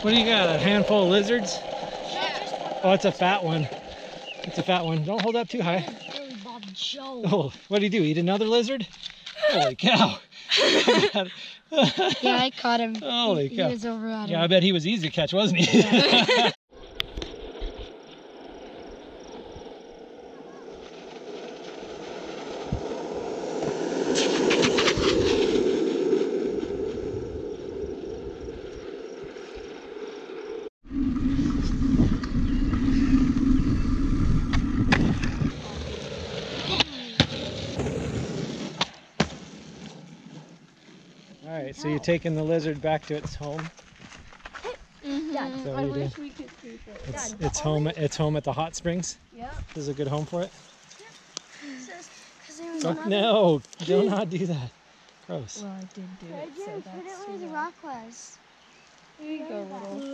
What do you got? A handful of lizards? Yeah. Oh, it's a fat one. It's a fat one. Don't hold up too high. Billy Bob Joe. Oh, what did he do? Eat another lizard? Holy cow. Yeah, I caught him. Holy cow. He was over at him. Yeah, I bet he was easy to catch, wasn't he? Yeah. All right, so you're taking the lizard back to its home. Mm-hmm. So I you wish do. we could keep it. It's home. It's home at the hot springs. Yep. This is a good home for it. Yep. No, do not do that. Gross. Well, I did do it, so Put that's it where the rock was. Here you go, little.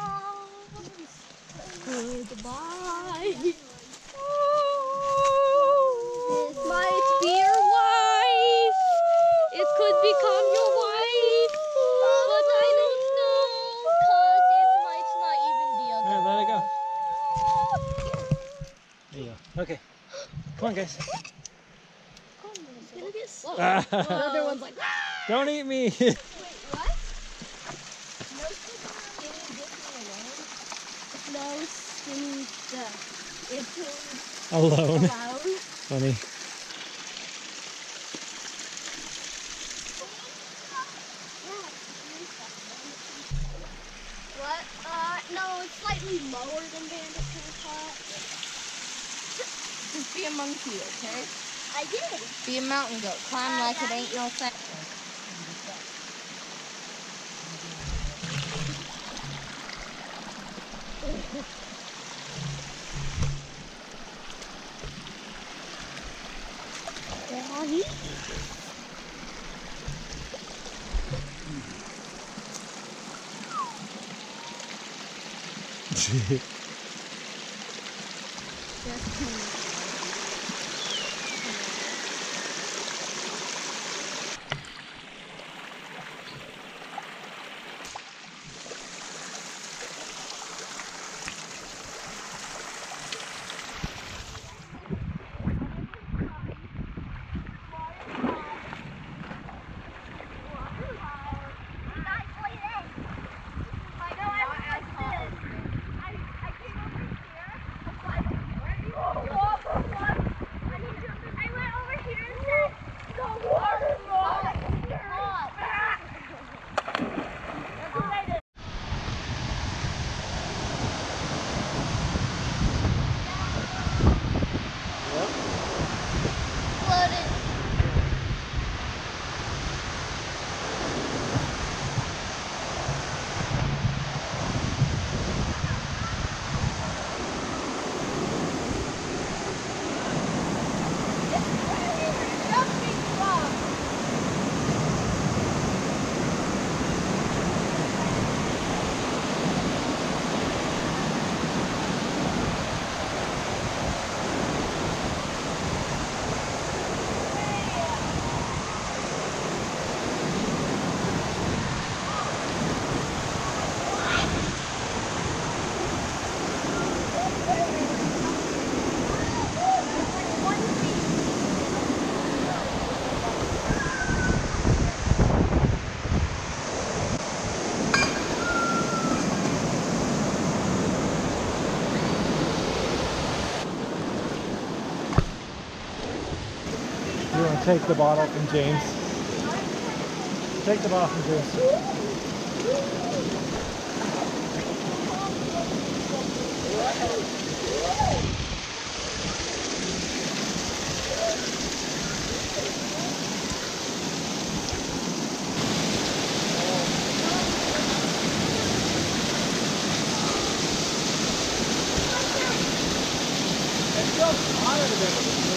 Goodbye. This might be your wife. It could become your wife, but I don't know, cause it might not even be a All girl. right, let it go. There you go. Okay. Come on, guys. The other one's like, Don't eat me. wait, what? No skinny stuff. It's Alone. allowed. Funny. What? No, it's slightly lower than Bandit Pot. Just be a monkey, okay? I did. Be a mountain goat. Climb like it ain't no thing. Daddy? You want to take the bottle from James? Take the bottle from James. It's still higher than